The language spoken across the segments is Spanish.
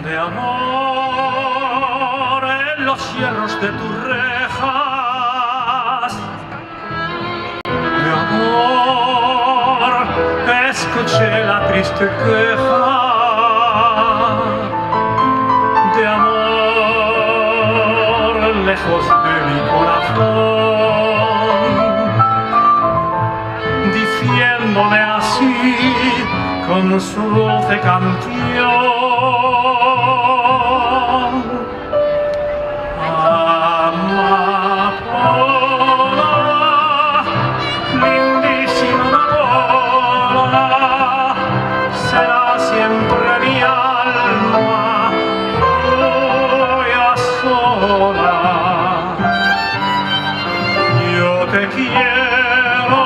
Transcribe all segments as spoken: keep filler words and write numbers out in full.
de amor en los cierros de tus rejas, de amor escuché la triste queja, de amor lejos de mi corazón, diciéndome así con su dulce canción: amapola, lindísima amapola, será siempre mi alma tuya sola. Yo te quiero,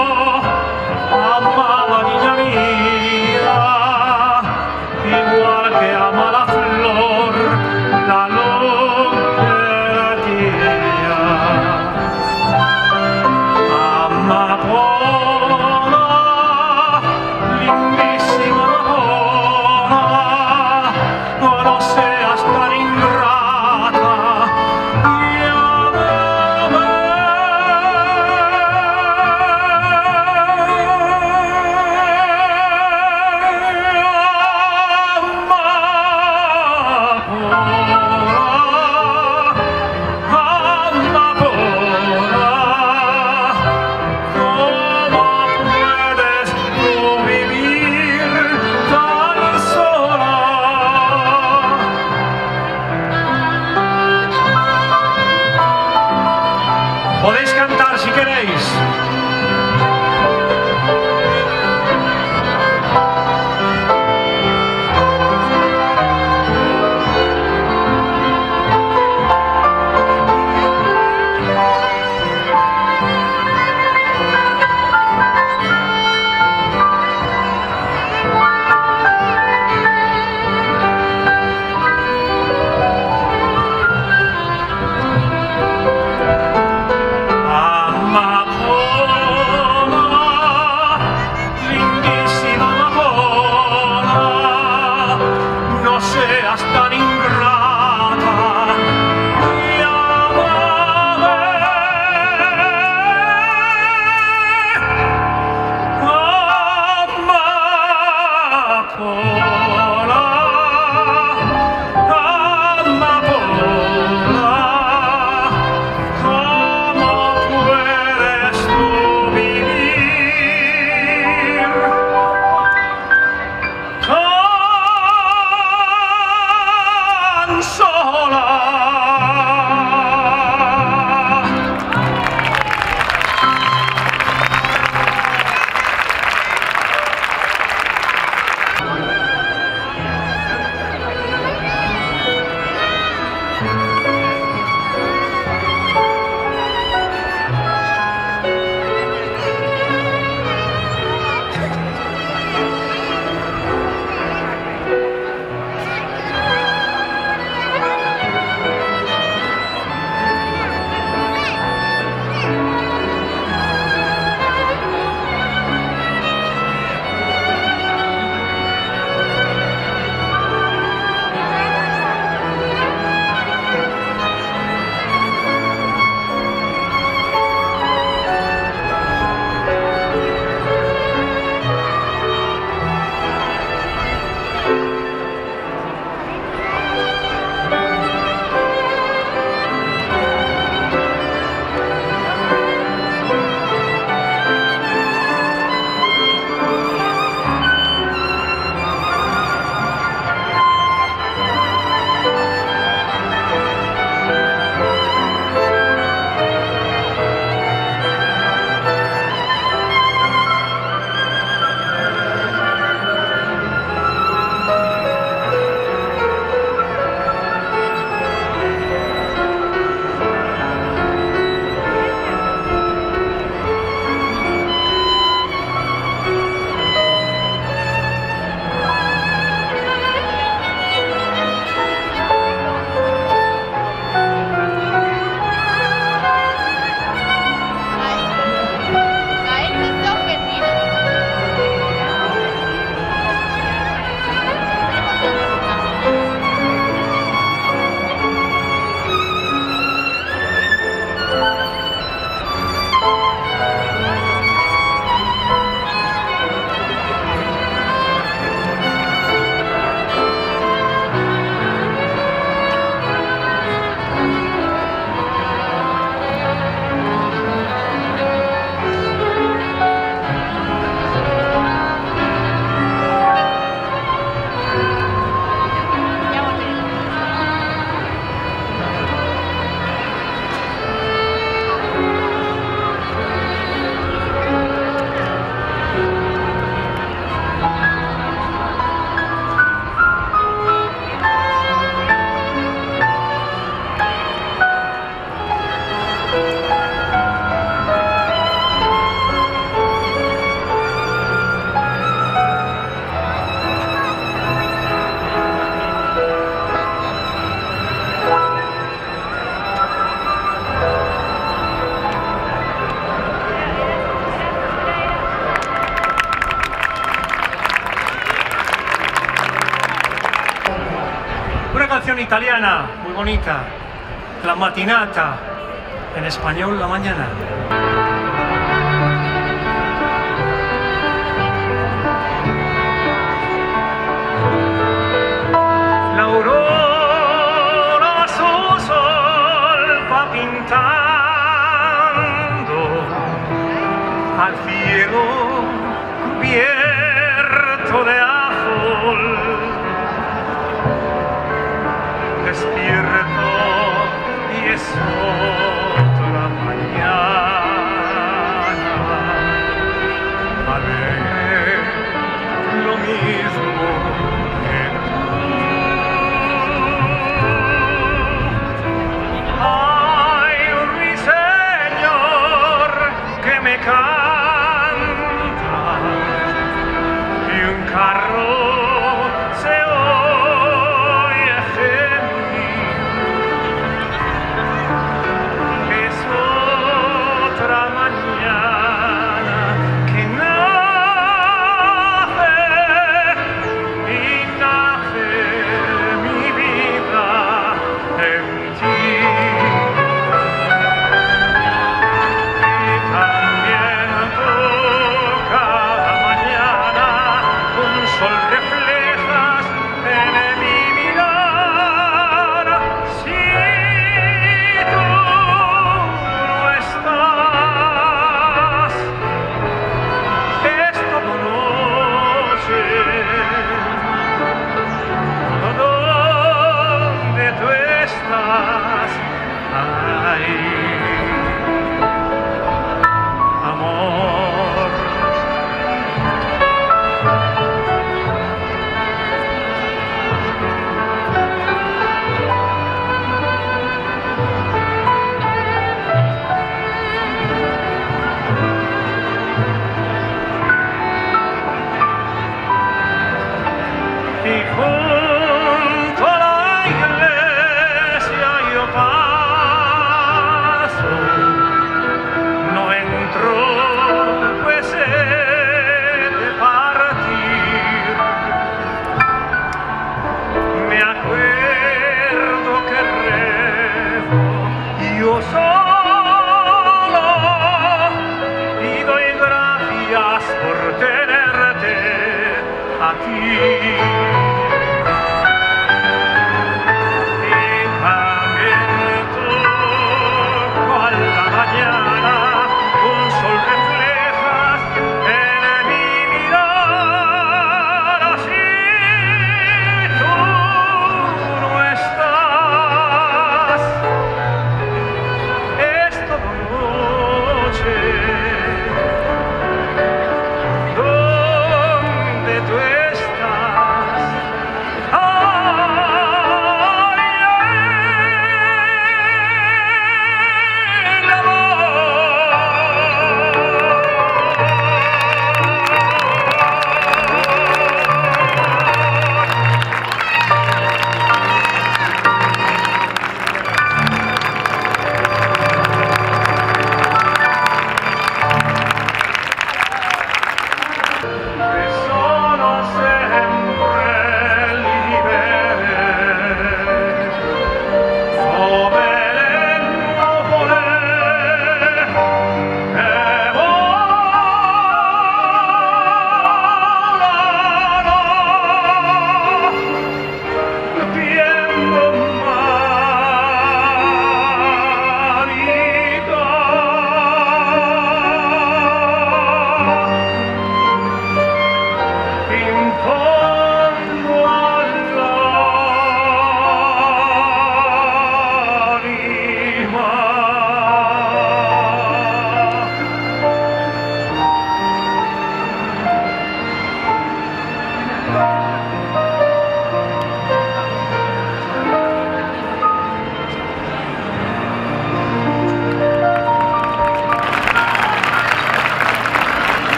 amada niña mía, igual que ama la flor la luz del día. Amapola, lindísima amapola, no seas tan ingrata y amame. Podéis cantar si queréis. Amapola, canción italiana, muy bonita, La Mattinata, en español, la mañana. La aurora su sol va pintando al cielo cubierto de azul. Despierto y es otra mañana, alegre, lo mismo que tú. Hay un ruiseñor que me canta y un carro se oye gemir. Es otra mañana que nace y nace mi vida en ti. Y también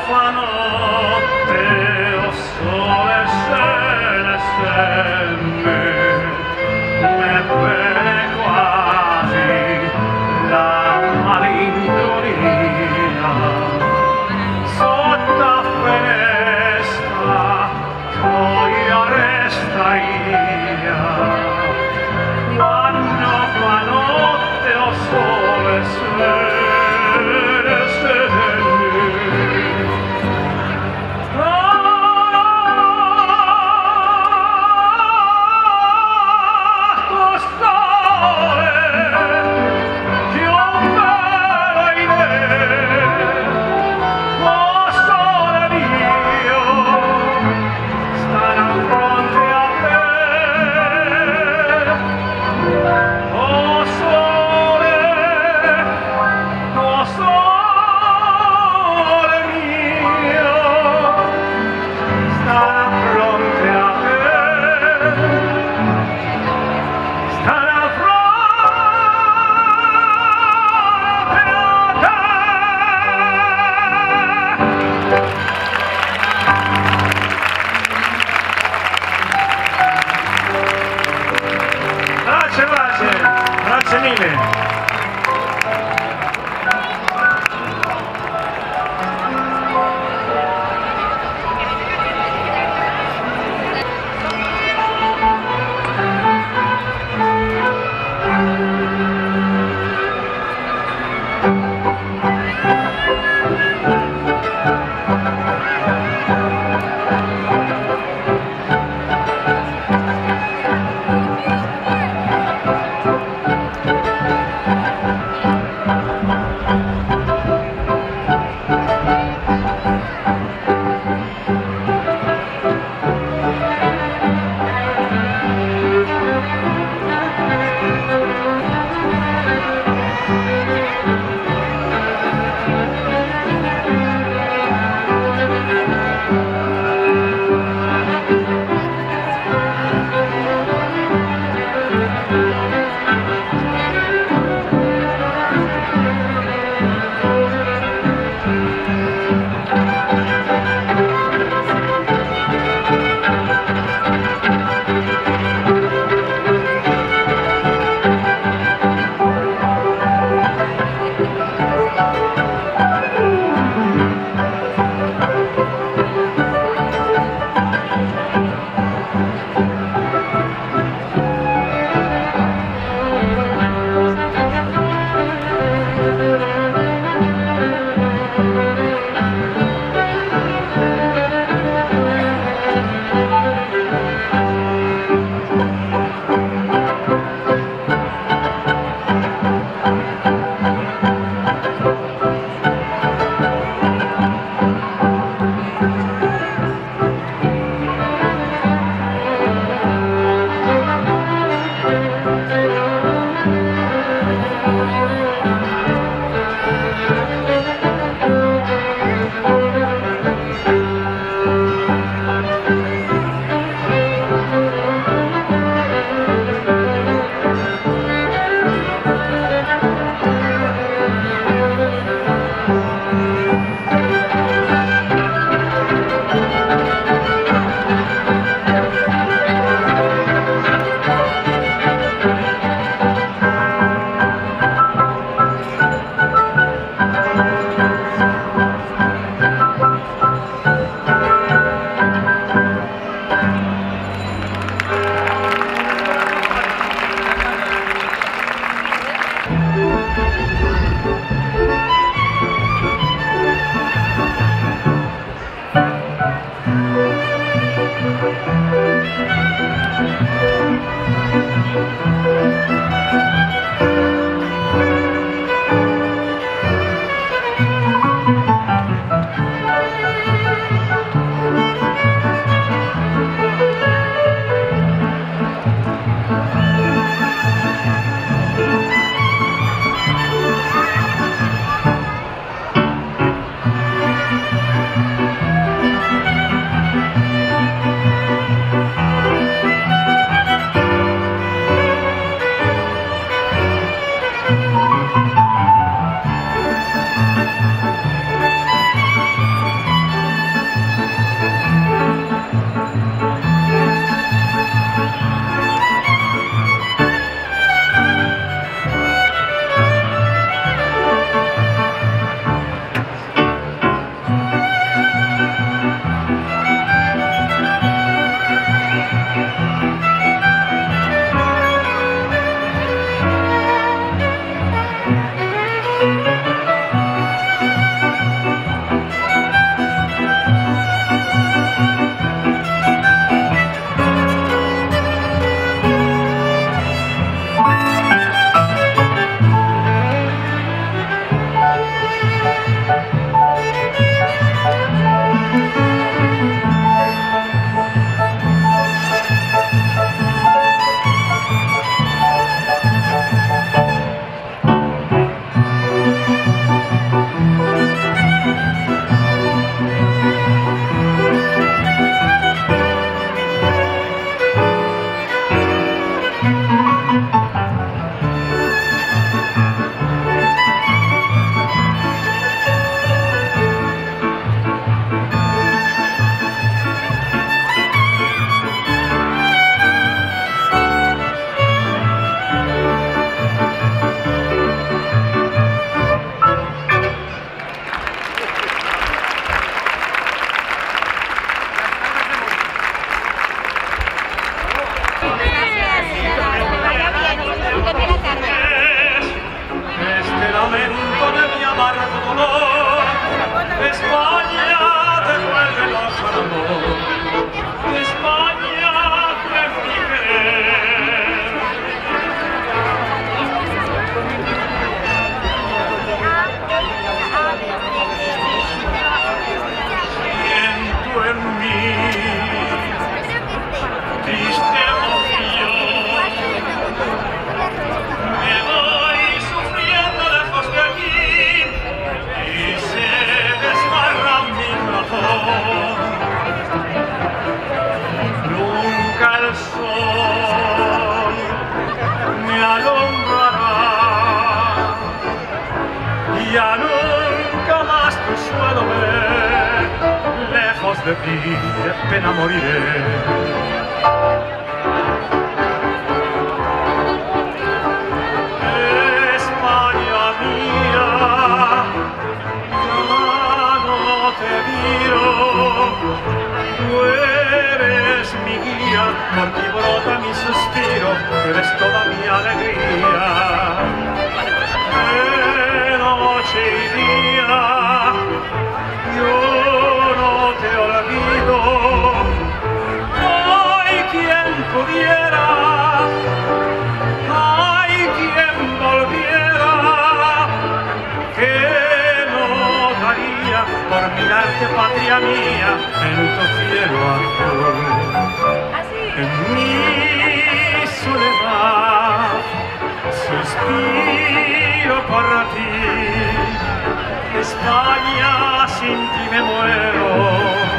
fa notte, o sole celeste, ebbene quasi la malinconia sotto finestra gioia resta ia, quando fa notte o sole celeste. de ti de pena moriré. España mía, ya no te miro, tú eres mi guía, por ti brota mi suspiro, eres toda mi alegría. De noche y día, yo no te olvido. Hay quien pudiera, hay quien volviera, que no daría por mirarte, patria mía, en tu cielo azul. En mi soledad suspiro por ti. España, sin ti me muero.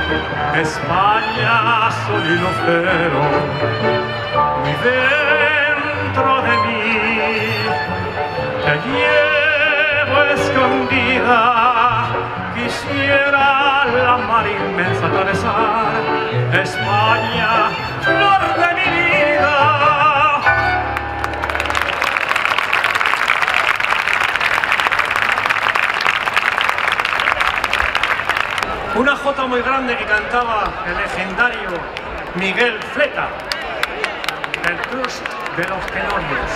España, sol y lucero, muy dentro de mí te llevo escondida. Quisiera la mar inmensa atravesar. España, flor de mi vida. Una jota muy grande que cantaba el legendario Miguel Fleta, el Cruz de los Tenorios.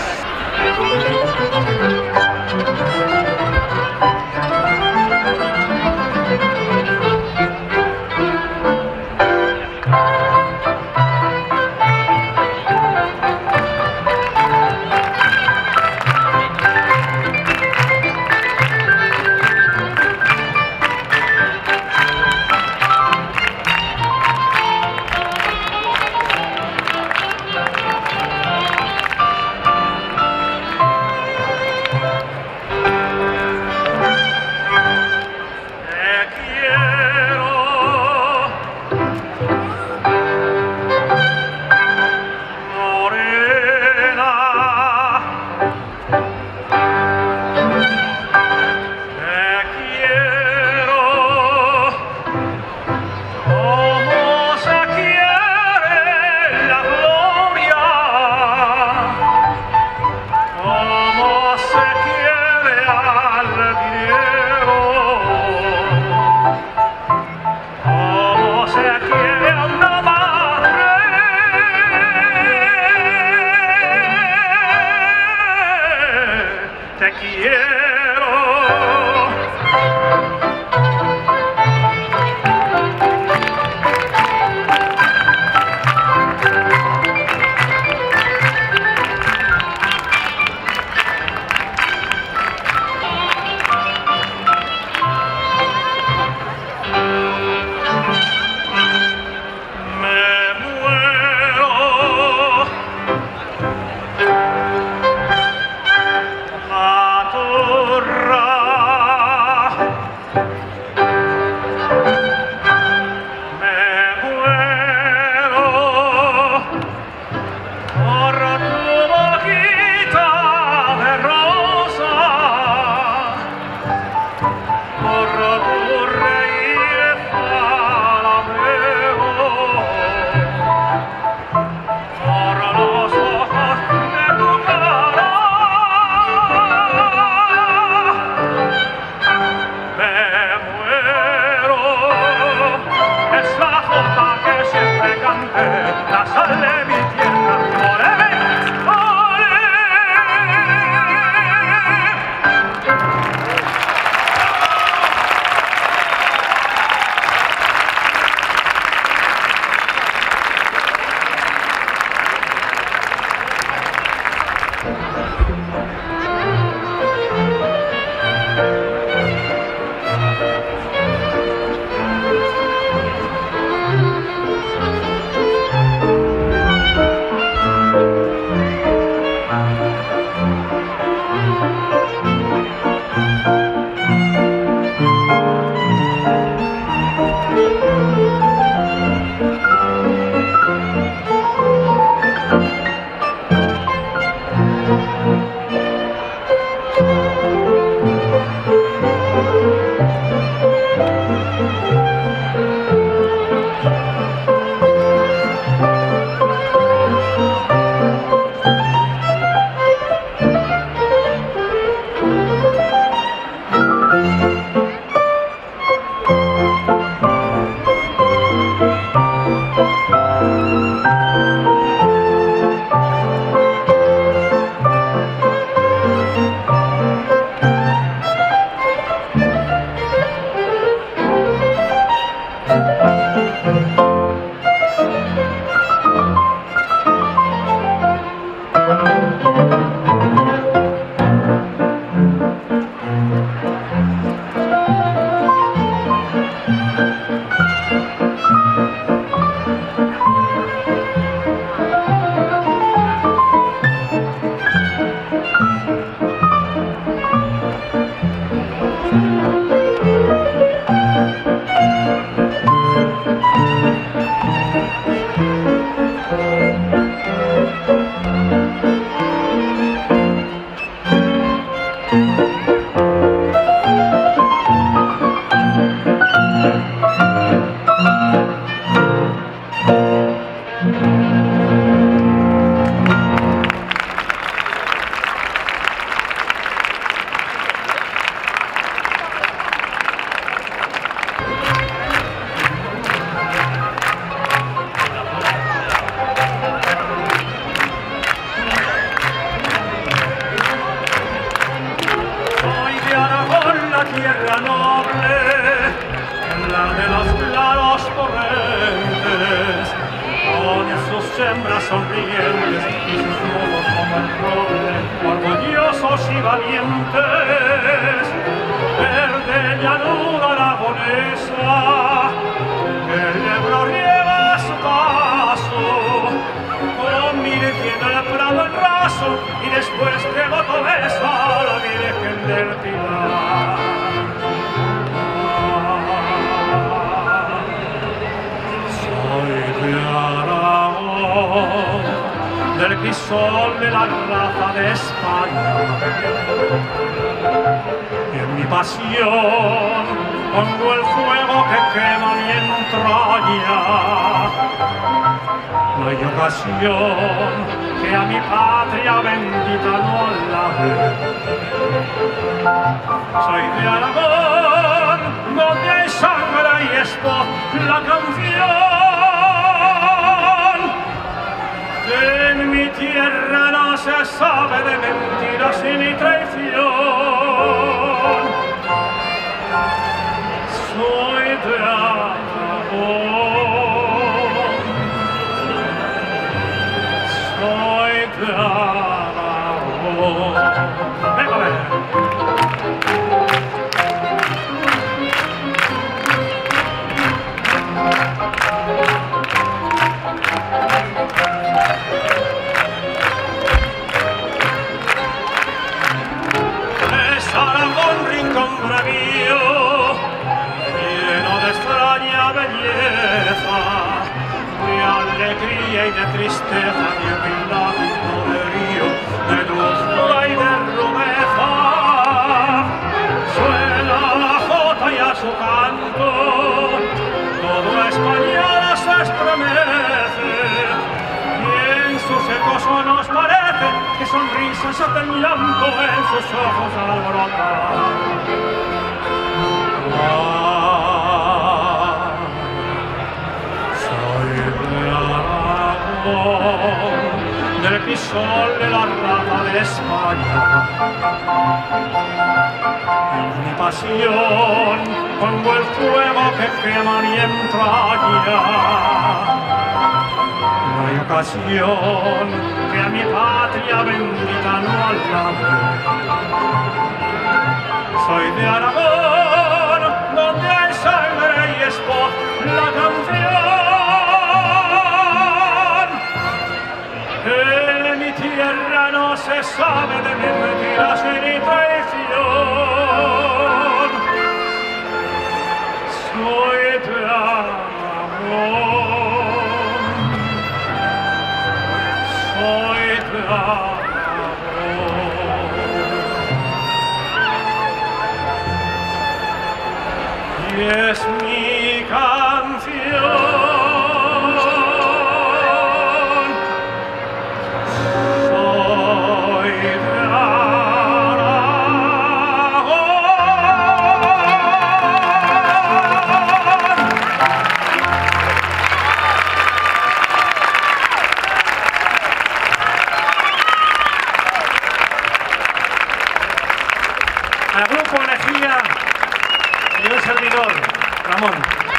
Te quiero. sonrientes y sus ojos como el roble, orgullosos y valientes, verde llanura aragonesa, el Ebro riega a su paso, convirtiendo el prado en raso, y después de voto besa a la Virgen del Pilar. Del crisol de la raza de España, y en mi pasión pongo el fuego que quema mi entraña. No hay ocasión que a mi patria bendita no alabe. Soy de Aragón, donde hay sangre y es voz la canción. En mi tierra no se sabe de mentiras ni traición. Soy de Aragón, soy de Aragón. Venga, venga. Lleno de extraña belleza, de alegría y de tristeza, de humildad y poderío, de dulzura y de rudeza. Suena la jota y a su canto, todo español se estremece, y en sus ecos nos parece que sonrisas hacen llanto en sus ojos al brotar. Ah, soy de Aragón, del crisol de la raza de España. En mi pasión pongo el fuego que quema mi entraña. No hay ocasión que a mi patria bendita no alabe. Soy de Aragón, donde hay sangre y es voz la canción. En mi tierra no se sabe de mentiras ni traición. Soy de Aragón, soy de Aragón. Y es mi canción, soy de Aragón. Al grupo Lejía y un servidor, Ramón.